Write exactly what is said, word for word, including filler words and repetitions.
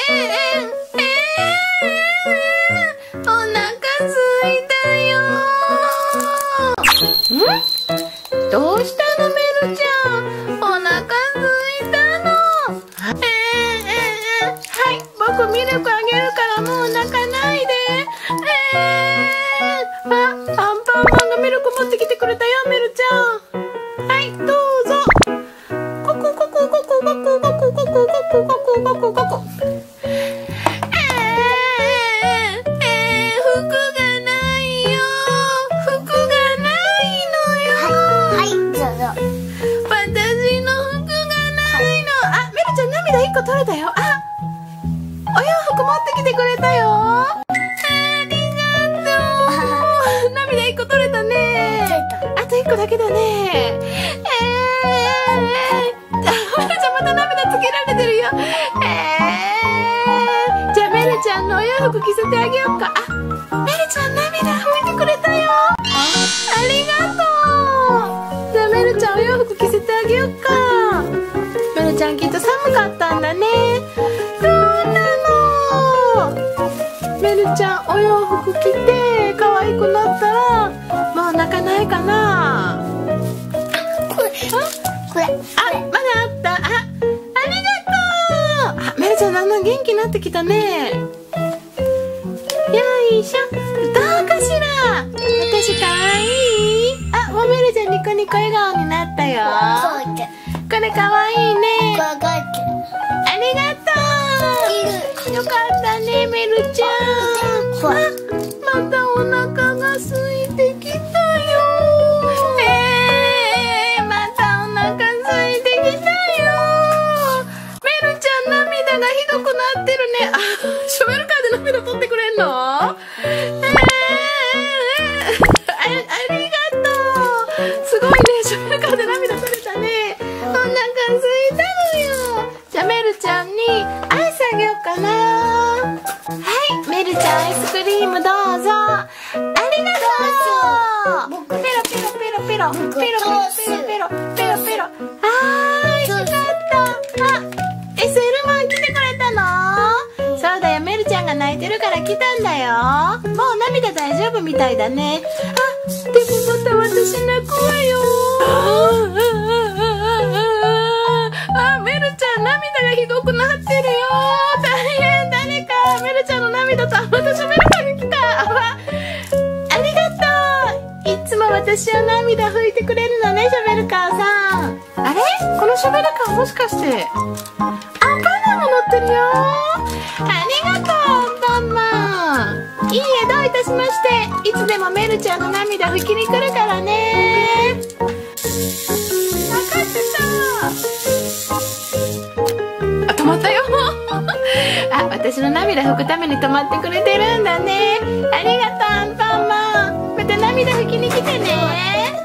えー、お腹すいたよ。ん？どうしたのメルちゃん、お腹すいたの。えー、えー、はい、僕ミルクあげるからもう泣かないで。えー、あ、アンパンマンがミルク持ってきてくれたよ、メルちゃん。はい、どうぞ。ココココココココココココココココココ。えー、えー、服がないよ。服がないのよ。 はい、どうぞ。 私の服がないの。あ、メルちゃん涙いっこ取れたよ。あ、お洋服持ってきてくれたよ。ありがとう。涙いっこ取れたね。あといっこだけだね。えー、メルちゃんまた涙つけられてるよ。えー、じゃあメルちゃんのお洋服着せてあげようか。あ、メルちゃん涙拭いてくれたよ。ありがとう。じゃあメルちゃんお洋服着せてあげようか。メルちゃんきっと寒かったんだね。どうなの？メルちゃんお洋服着て可愛くなったらもう泣かないかな。 これ、これ、 あ、まだあった。あ、ありがとう。あ、メルちゃんだんだん元気になってきたね。よいしょ。どうかしら。私かわいい？あ、もうメルちゃんニコニコ笑顔になったよ。 こうやって。 これかわいいね。 こうやって。 ありがとう。よかったね、メルちゃん。 こう。 またお腹が空いてきたよ。えー、またお腹空いてきたよ。メルちゃん涙がひどくなってるね。あ、ショベルカーで涙取ってくれんの？えー、あ、ありがとう。すごいね、ショベルカーで涙取れたね。お腹空いたのよ。じゃあメルちゃんにアイスあげようかな。はい、メルちゃんアイスクリームどうぞ。ありがとう。 僕ペロペロペロペロペロペロペロペロペロペロ。はーい、よかった。あ、エスエル マン来てくれたの？そうだよ、メルちゃんが泣いてるから来たんだよ。もう涙大丈夫みたいだね。あ、でもまた私泣くわよ。あ、メルちゃん涙がひどくなってるよ。大変、誰かメルちゃんの涙とまたショベルカーが来た。あ、ありがとう。いつも私は涙拭いてくれるのね、ショベルカーさん。あれ、このショベルカーもしかしてアンパンマンも乗ってるよ。ありがとう、アンパンマン。いいえ、どういたしまして。いつでもメルちゃんの涙拭きに来るからね。分かってた。あ、止まったよ。あ、私の涙拭くために止まってくれてるんだね。ありがとう、アンパンマン。また涙拭きに来てね。